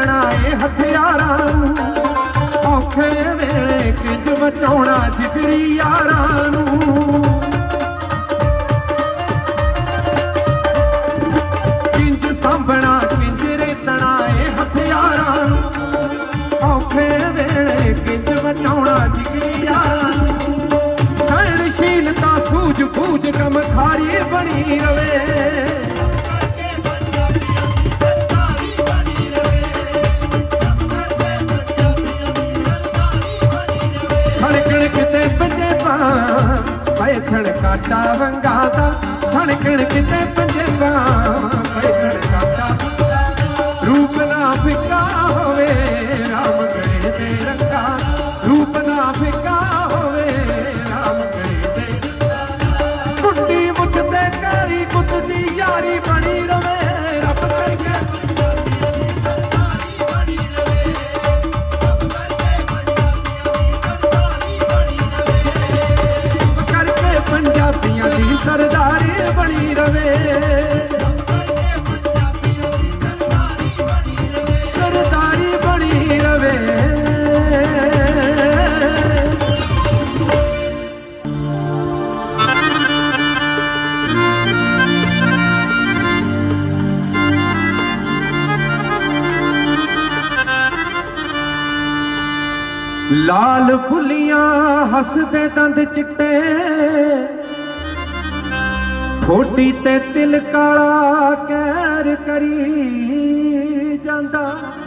रखना ए हथियारां नूं, औखे वेले किंज बचाउणा जिगरी यारां नूं। किंज सांभना किंज रेतना ए हथियारां नूं, औखे वेले किंज बचाउणा जिगरी यारां नूं। सहनशीलता सूझ बूझ कमखारी बनी रवे, पैछण काटा वंगा दा छणकण किते पंजेबा, पैछण काटा रूप ना फिका होवे राम गले दे रंगा, रूप ना फिका होवे राम गले दे। कुंडी मुझ ते कारी कुत दी यारी बनी रवे, रब करके पंजाबियां दी सरदारी बनी रवे, सरदारी बनी रवे। लाल फुलियां हसदे दंद चिट्टे, ठोडी ते तिल काला कैर करी जांदा।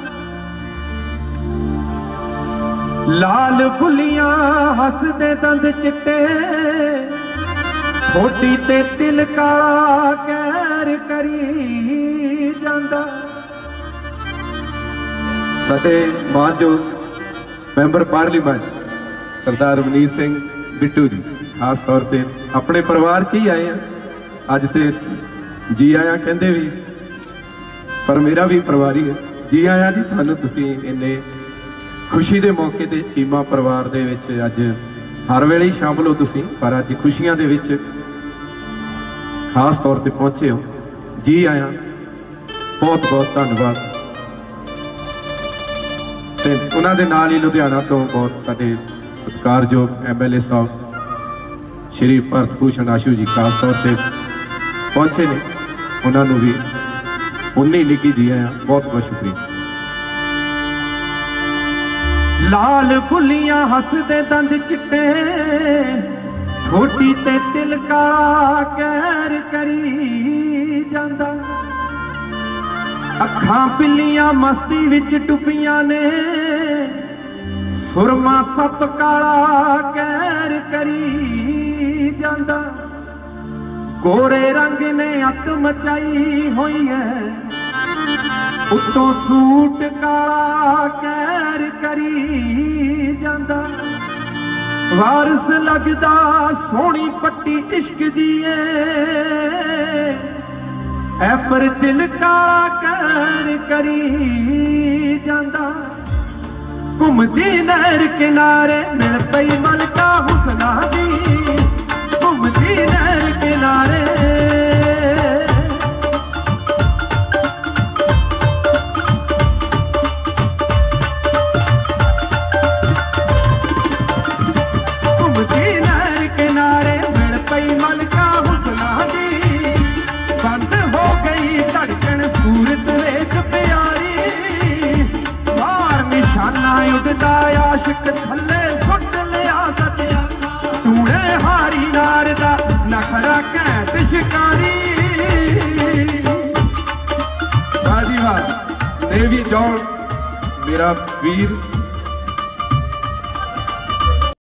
लाल फुलियां हसदे दंद चिट्टे, ठोडी ते तिल काला कैर करी जांदा। साडे मानयोग मैंबर पार्लीमेंट सरदार रवनीत सिंह बिट्टू जी खास तौर पर अपने परिवार च ही आए हैं अज। तो जी आया कहते भी, पर मेरा भी परिवार ही है। जी आया जी थानू, तुसी इन्ने खुशी के मौके ते चीमा परिवार दे विच अज हर वेले ही शामिल हो तुसी, पर अज खुशियां दे विच खास तौर पर पहुंचे हो। जी आया, बहुत बहुत धन्यवाद। ते उन्हां दे नाल ही लुधियाना तो बहुत साडे सत्कारयोग MLA साहब श्री भरत भूषण आशू जी खास तौर पर पहुंचे ने, उन्होंने भी उन्नी निकी जी आया, बहुत बहुत शुक्रिया। लाल फुलियां हसदे दंद चिट्टे, ठोडी ते तिल काला कैर करी जांदा। अखां पिलियां मस्ती विच डुबियां ने, सुरमा सप काला कैर करी जांदा। गोरे रंग ने अत मचाई हुई है, उत्तों सूट काला कैर करी जांदा। वारस लगदा सोहनी पट्टी इश्क दिए, ऐ पर दिल काला कैर करी जांदा। घुमदी नहर किनारे मिल पई मलका हुसना दी, घुमदी नहर किनारे मिल पई मलका हुसना दी। बंद हो गई धड़कन सूरत विच प्यारी, बार निशाना उड़दा आशिक थल्ले सुट लिया सतिया। तूने हारी नार दा नखरा घैंट शिकारी। वाह जी वाह, देवी जॉन मेरा वीर